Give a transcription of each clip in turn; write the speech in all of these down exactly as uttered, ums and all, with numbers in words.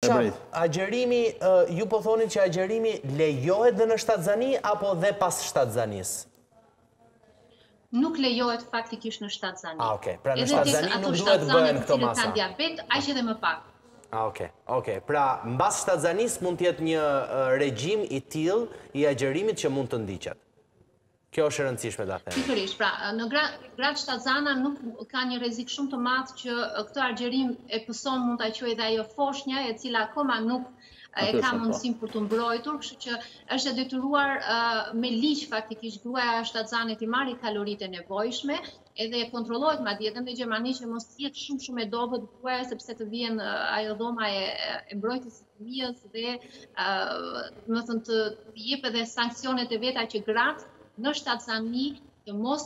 agjerimi, ju po thoni që agjerimi lejohet dhe në shtatzani apo dhe pas shtatzanis? Nuk lejohet faktikisht në shtatzani. A, okej. Pra në shtatzani nuk duhet bëhen këto masa. Kanë diabet, aq edhe më pak. A, okej. Okej. Pra, mbas shtatzanis mund t'jetë një regjim i tillë i agjerimit që mund të ndiqet. Kjo është e rëndësishme ta them. Pikërisht, pra, në gradë shtatzana nuk ka një rrezik shumë të madh që këtë agjerim e pëson mund ta quajë dhe ajo foshnja, e cila akoma nuk e ka mundësinë për të mbrojtur, kështu që është e detyruar me ligj faktikisht gruaja shtatzane të marrë kaloritë e nevojshme, edhe e kontrollohet madje edhe në Gjermani që mos jetë shumë shumë e dobët gruaja sepse të vjen ajo dhoma e, e mbrojtjes së fëmijës dhe do të thënë të jep edhe sanksionet e veta që gratë në shtatzani të mos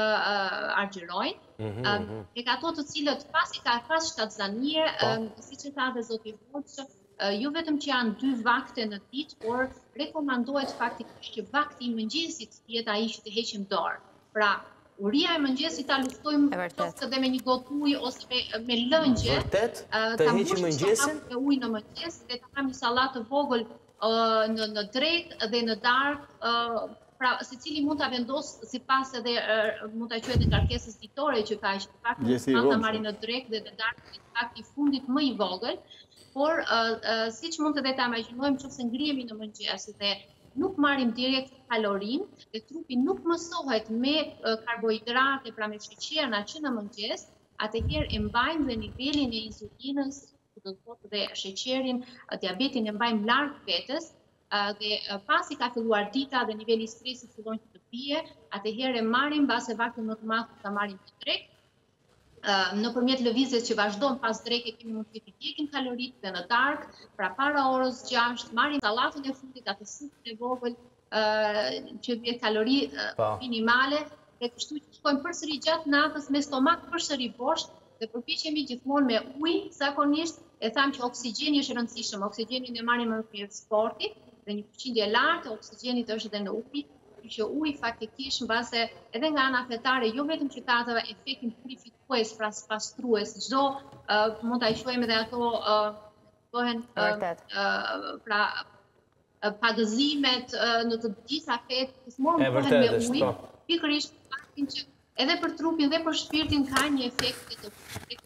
argjerojnë, e ka ato të cilët pasi ka pas shtatzanie, siç e tha dhe zoti Hoc, jo vetëm që janë dy vakte në ditë, por rekomandohet faktikisht që vakti i mëngjesit të jetë ai që të heqim dorë. Pra, uria e mëngjesit ta luftojmë qoftë dhe me një gotë ujë ose me, me lëngje, Vërtet? Të heqim mëngjesin? Me ujë në mëngjes dhe të kam një sallatë të vogël në në drekë dhe në darkë. Pra, se cili mund të vendos si pas edhe mund të quajë ngarkesës ditore që ka që pak mund të marrë në drekë dhe në darkë në fakt i fundit më i vogël, por siç mund të dhe ta imagjinojmë nëse ngrihemi në mëngjes dhe nuk marrim direkt kalorin dhe trupi nuk mësohet me karbohidrate, pra me sheqerna që në mëngjes, atëherë e mbajmë dhe nivelin e insulinës, do të thotë dhe sheqerin, diabetin e mbajmë larg vetes. Dhe pasi ka filluar dita dhe niveli i stresit fillon të bie, atëherë marrim mbase vaktin më të madh ta marrim të drekë. Nëpërmjet lëvizjes që vazhdon pas drekë kemi mundësi të ndjekim kaloritë dhe në darkë, pra para orës gjashtë marrim sallatën e fundit, atë supën e vogël që vjen kalori minimale, dhe kështu që shkojmë përsëri gjatë natës me stomak përsëri bosh dhe përpiqemi gjithmonë me ujë, zakonisht e tham që oksigjeni është e rëndësishëm, oksigjenin e marrim më mirë sportit. Dhe një përqindje lartë e oksigjenit është edhe në uji, që uji faktikisht në base edhe nga ana fetare, jo vetëm që ka atë efektin purifikues, pra pastrues, çdo mund ta quajmë edhe ato bëhen pra pagëzimet në të gjitha fetë, gjithmonë bëhen me ujë, pikërisht faktin që edhe për trupin dhe për shpirtin ka një efekt të